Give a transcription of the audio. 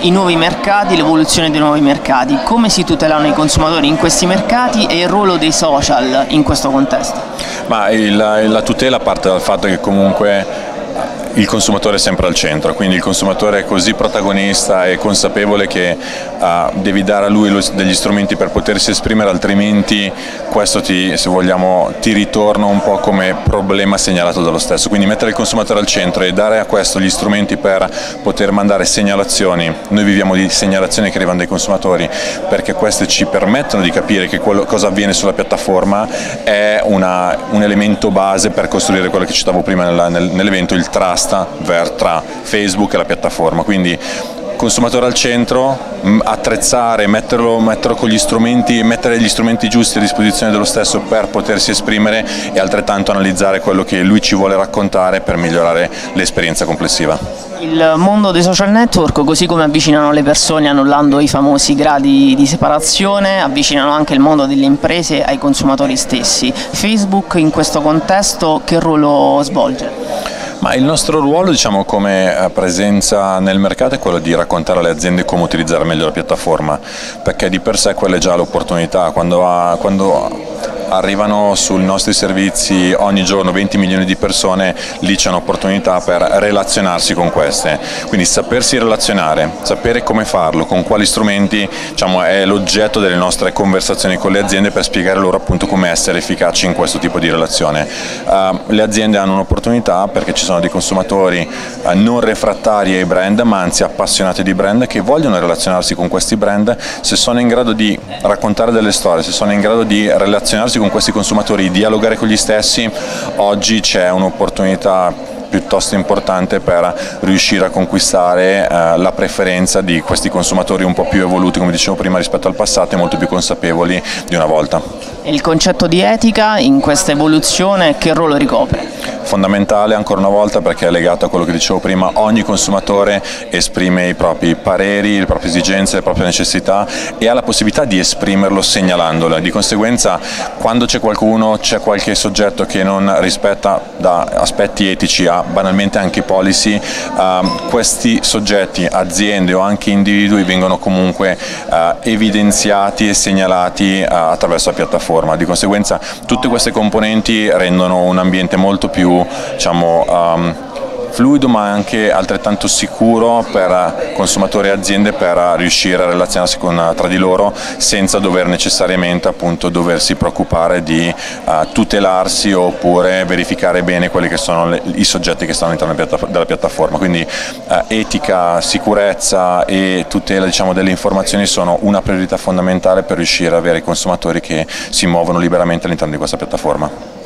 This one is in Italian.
I nuovi mercati, l'evoluzione dei nuovi mercati, come si tutelano i consumatori in questi mercati e il ruolo dei social in questo contesto? Ma la tutela parte dal fatto che comunque il consumatore è sempre al centro, quindi il consumatore è così protagonista e consapevole che devi dare a lui degli strumenti per potersi esprimere, altrimenti questo se vogliamo, ti ritorna un po' come problema segnalato dallo stesso. Quindi mettere il consumatore al centro e dare a questo gli strumenti per poter mandare segnalazioni. Noi viviamo di segnalazioni che arrivano dai consumatori perché queste ci permettono di capire che cosa avviene sulla piattaforma, è un elemento base per costruire quello che citavo prima nell'evento, il trust tra Facebook e la piattaforma. Quindi consumatore al centro, attrezzare, metterlo con gli strumenti, mettere gli strumenti giusti a disposizione dello stesso per potersi esprimere e altrettanto analizzare quello che lui ci vuole raccontare per migliorare l'esperienza complessiva. Il mondo dei social network, così come avvicinano le persone annullando i famosi gradi di separazione, avvicinano anche il mondo delle imprese ai consumatori stessi. Facebook in questo contesto che ruolo svolge? Ma il nostro ruolo, diciamo, come presenza nel mercato è quello di raccontare alle aziende come utilizzare meglio la piattaforma, perché di per sé quella è già l'opportunità. Quando arrivano sui nostri servizi ogni giorno 20 milioni di persone, lì c'è un'opportunità per relazionarsi con queste. Quindi sapersi relazionare, sapere come farlo, con quali strumenti, diciamo, è l'oggetto delle nostre conversazioni con le aziende per spiegare loro appunto come essere efficaci in questo tipo di relazione. Le aziende hanno un'opportunità perché ci sono dei consumatori non refrattari ai brand, ma anzi appassionati di brand, che vogliono relazionarsi con questi brand. Se sono in grado di raccontare delle storie, se sono in grado di relazionarsi con questi consumatori, dialogare con gli stessi, oggi c'è un'opportunità piuttosto importante per riuscire a conquistare la preferenza di questi consumatori un po' più evoluti, come dicevo prima, rispetto al passato e molto più consapevoli di una volta. Il concetto di etica in questa evoluzione che ruolo ricopre? Fondamentale ancora una volta, perché è legato a quello che dicevo prima: ogni consumatore esprime i propri pareri, le proprie esigenze, le proprie necessità e ha la possibilità di esprimerlo segnalandole. Di conseguenza, quando c'è qualche soggetto che non rispetta da aspetti etici a banalmente anche policy, questi soggetti, aziende o anche individui vengono comunque evidenziati e segnalati attraverso la piattaforma. Di conseguenza tutte queste componenti rendono un ambiente molto più, diciamo, fluido, ma anche altrettanto sicuro per consumatori e aziende, per riuscire a relazionarsi tra di loro senza dover necessariamente appunto doversi preoccupare di tutelarsi oppure verificare bene quelli che sono i soggetti che stanno all'interno della piattaforma. Quindi etica, sicurezza e tutela, diciamo, delle informazioni sono una priorità fondamentale per riuscire ad avere i consumatori che si muovono liberamente all'interno di questa piattaforma.